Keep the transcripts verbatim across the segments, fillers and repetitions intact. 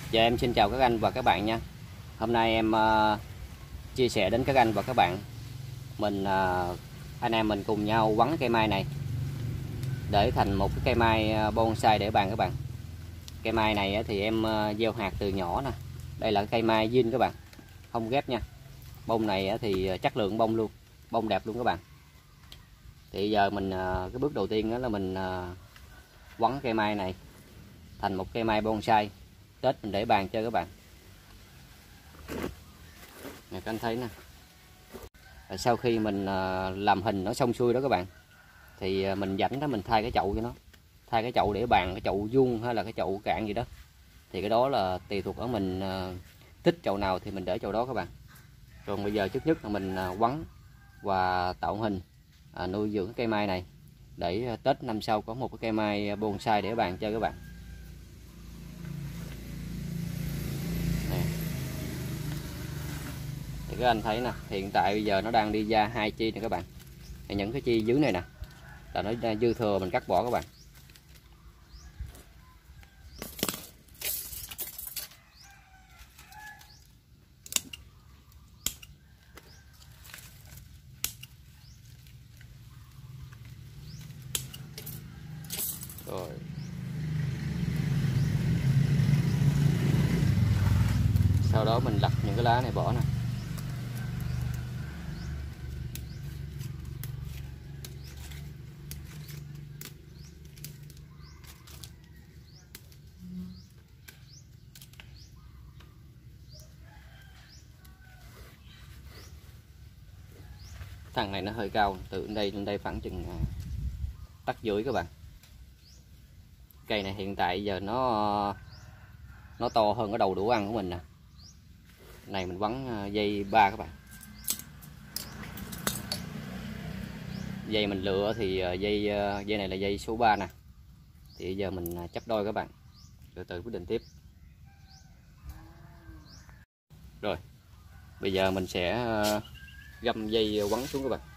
Dạ em xin chào các anh và các bạn nha. Hôm nay em uh, chia sẻ đến các anh và các bạn mình uh, anh em mình cùng nhau quấn cây mai này để thành một cái cây mai bonsai để bàn các bạn. Cây mai này thì em uh, gieo hạt từ nhỏ nè. Đây là cây mai zin các bạn, không ghép nha. Bông này thì chất lượng bông luôn, bông đẹp luôn các bạn. Thì giờ mình uh, cái bước đầu tiên đó là mình uh, quấn cây mai này thành một cây mai bonsai Tết mình để bàn chơi các bạn. Nè các anh thấy nè. Sau khi mình làm hình nó xong xuôi đó các bạn, thì mình rảnh đó mình thay cái chậu cho nó, thay cái chậu để bàn, cái chậu vuông hay là cái chậu cạn gì đó, thì cái đó là tùy thuộc ở mình thích chậu nào thì mình để chậu đó các bạn. Còn bây giờ trước nhất là mình quấn và tạo hình nuôi dưỡng cây mai này để Tết năm sau có một cái cây mai bonsai để bàn chơi các bạn. Thì các anh thấy nè, hiện tại bây giờ nó đang đi ra hai chi nè các bạn. Thì những cái chi dưới này nè là nó dư thừa mình cắt bỏ các bạn. Rồi. Sau đó mình lặt những cái lá này bỏ nè. Thằng này nó hơi cao, từ đây lên đây khoảng chừng tấc rưỡi các bạn. Cây này hiện tại giờ nó nó to hơn cái đầu đũa ăn của mình nè. Này mình quấn dây ba các bạn. Dây mình lựa thì dây dây này là dây số ba nè. Thì giờ mình chấp đôi các bạn, từ từ quyết định tiếp. Rồi bây giờ mình sẽ găm dây quấn xuống các bạn.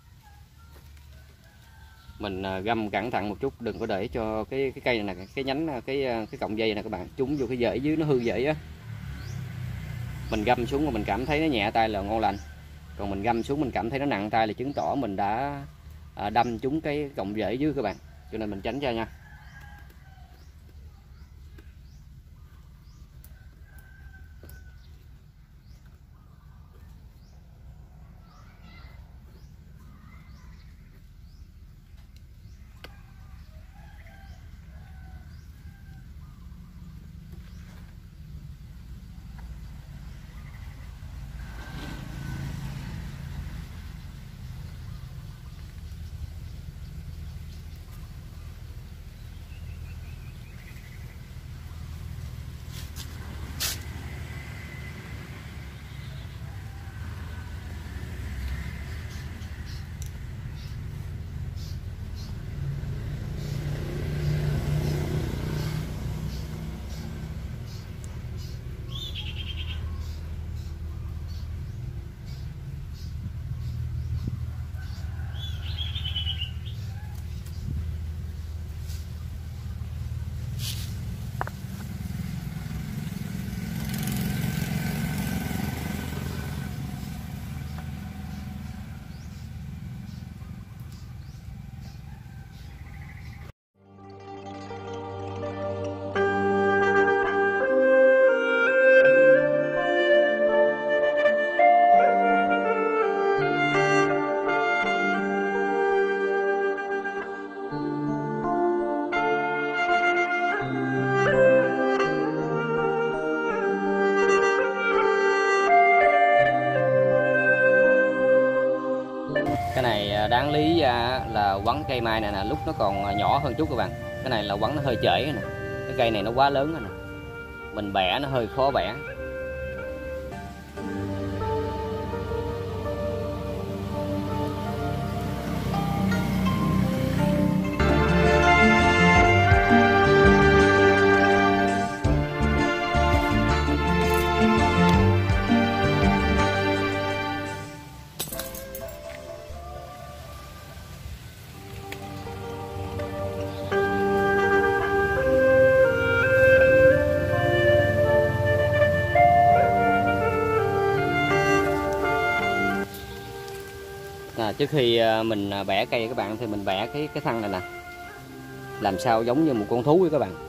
Mình găm cẩn thận một chút, đừng có để cho cái cái cây này nè, cái nhánh cái cái cọng dây này các bạn trúng vô cái rễ dưới nó hư rễ á. Mình găm xuống mà mình cảm thấy nó nhẹ tay là ngon lành, còn mình găm xuống mình cảm thấy nó nặng tay là chứng tỏ mình đã đâm trúng cái cọng rễ dưới các bạn, cho nên mình tránh ra nha. Cái này đáng lý ra là quấn cây mai này nè lúc nó còn nhỏ hơn chút các bạn. Cái này là quấn nó hơi trễ nè. Cái cây này nó quá lớn rồi nè. Mình bẻ nó hơi khó bẻ. trước khi mình bẻ cây các bạn thì mình bẻ cái cái thân này nè, làm sao giống như một con thú với các bạn.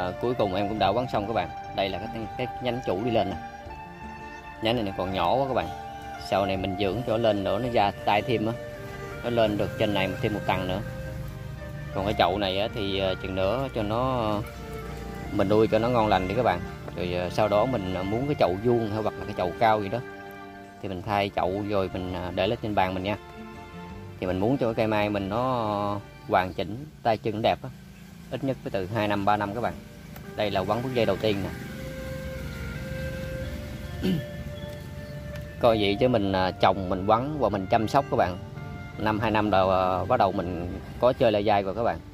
à, cuối cùng em cũng đã quấn xong các bạn. Đây là cái, cái nhánh chủ đi lên nè. Nhánh này, này còn nhỏ quá các bạn. Sau này mình dưỡng cho lên nữa nó ra tay thêm á, nó lên được trên này thêm một tầng nữa. Còn cái chậu này á, thì chừng nữa cho nó mình nuôi cho nó ngon lành đi các bạn. Rồi sau đó mình muốn cái chậu vuông hay hoặc là cái chậu cao gì đó thì mình thay chậu rồi mình để lên trên bàn mình nha. Thì mình muốn cho cái cây mai mình nó hoàn chỉnh, tay chân đẹp á, ít nhất phải từ hai năm ba năm các bạn. Đây là quấn bước dây đầu tiên nè. Coi vậy chứ mình trồng, mình quấn và mình chăm sóc các bạn, năm hai năm đầu bắt đầu mình có chơi lai dai rồi các bạn.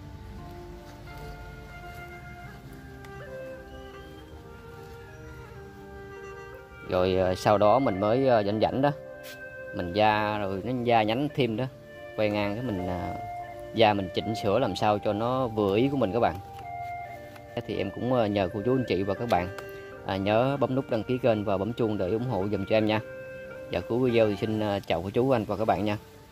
Rồi sau đó mình mới rảnh rảnh đó mình ra, rồi nó ra nhánh thêm đó, quay ngang cái mình ra mình chỉnh sửa làm sao cho nó vừa ý của mình các bạn. Thì em cũng nhờ cô chú anh chị và các bạn à, nhớ bấm nút đăng ký kênh và bấm chuông để ủng hộ dùm cho em nha. Và cuối video thì xin chào cô chú anh và các bạn nha.